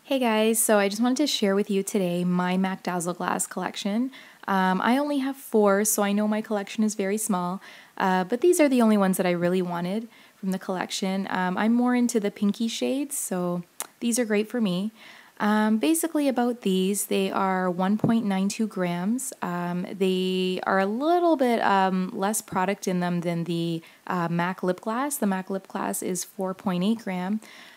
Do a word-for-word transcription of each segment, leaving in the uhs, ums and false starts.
Hey guys, so I just wanted to share with you today my MAC Dazzleglass collection. Um, I only have four, so I know my collection is very small, uh, but these are the only ones that I really wanted from the collection. Um, I'm more into the pinky shades, so these are great for me. Um, basically about these, they are one point nine two grams. Um, they are a little bit um, less product in them than the uh, MAC Lip Glass. The MAC Lip Glass is four point eight gram.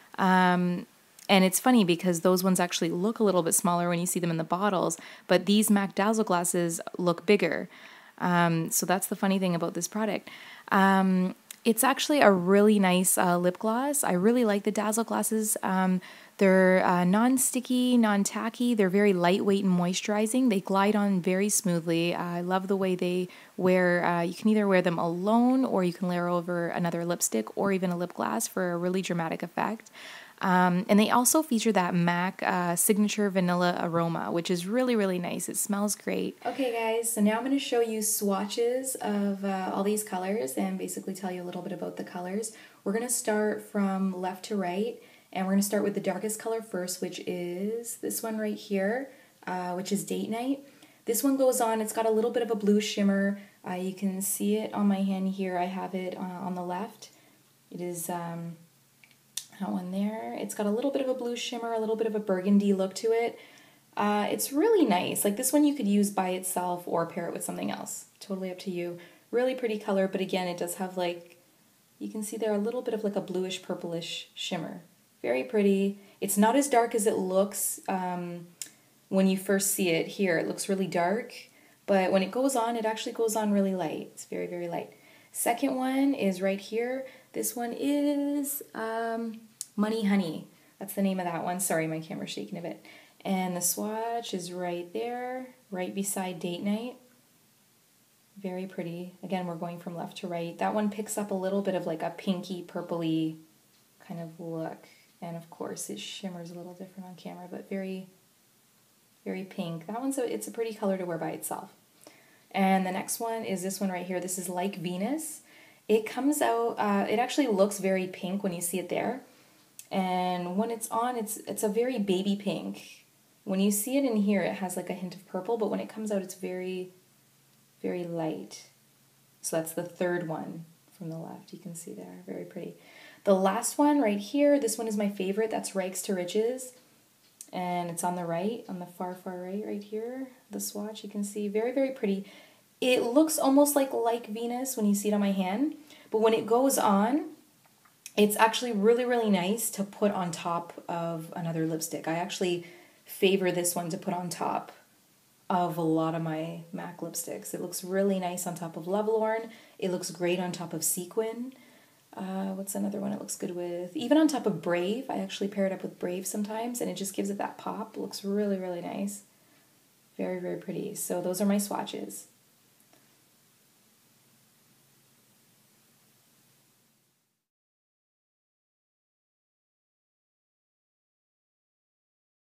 Um, and it's funny because those ones actually look a little bit smaller when you see them in the bottles, but these MAC Dazzle glasses look bigger. Um, so that's the funny thing about this product. Um, it's actually a really nice uh, lip gloss. I really like the Dazzle glasses. Um, they're uh, non-sticky, non-tacky. They're very lightweight and moisturizing. They glide on very smoothly. Uh, I love the way they wear. Uh, you can either wear them alone or you can layer over another lipstick or even a lip gloss for a really dramatic effect. Um, and they also feature that MAC uh, signature vanilla aroma, which is really, really nice. It smells great. Okay guys, so now I'm going to show you swatches of uh, all these colors and basically tell you a little bit about the colors. We're going to start from left to right, and we're going to start with the darkest color first, which is this one right here, uh, which is Date Night. This one goes on, it's got a little bit of a blue shimmer. Uh, you can see it on my hand here. I have it uh, on the left. It is... Um, That one there. It's got a little bit of a blue shimmer, a little bit of a burgundy look to it. Uh, it's really nice. Like this one you could use by itself or pair it with something else. Totally up to you. Really pretty color, but again, it does have like, you can see there a little bit of like a bluish purplish shimmer. Very pretty. It's not as dark as it looks um, when you first see it here. It looks really dark, but when it goes on, it actually goes on really light. It's very, very light. Second one is right here. This one is um, Money Honey. That's the name of that one. Sorry, my camera's shaking a bit. And the swatch is right there, right beside Date Night. Very pretty. Again, we're going from left to right. That one picks up a little bit of like a pinky, purpley kind of look. And of course, it shimmers a little different on camera, but very, very pink. That one's a, it's a pretty color to wear by itself. And the next one is this one right here. This is Like Venus. It comes out, uh, it actually looks very pink when you see it there. And when it's on, it's it's a very baby pink. When you see it in here, it has like a hint of purple, but when it comes out, it's very, very light. So that's the third one from the left. You can see there, very pretty. The last one right here, this one is my favorite. That's Rags to Riches. And it's on the right, on the far, far right, right here. The swatch, you can see, very, very pretty. It looks almost like Like Venus when you see it on my hand, but when it goes on, it's actually really, really nice to put on top of another lipstick. I actually favor this one to put on top of a lot of my MAC lipsticks. It looks really nice on top of Lovelorn. It looks great on top of Sequin. Uh, what's another one it looks good with? Even on top of Brave. I actually pair it up with Brave sometimes, and it just gives it that pop. It looks really, really nice. Very, very pretty. So those are my swatches.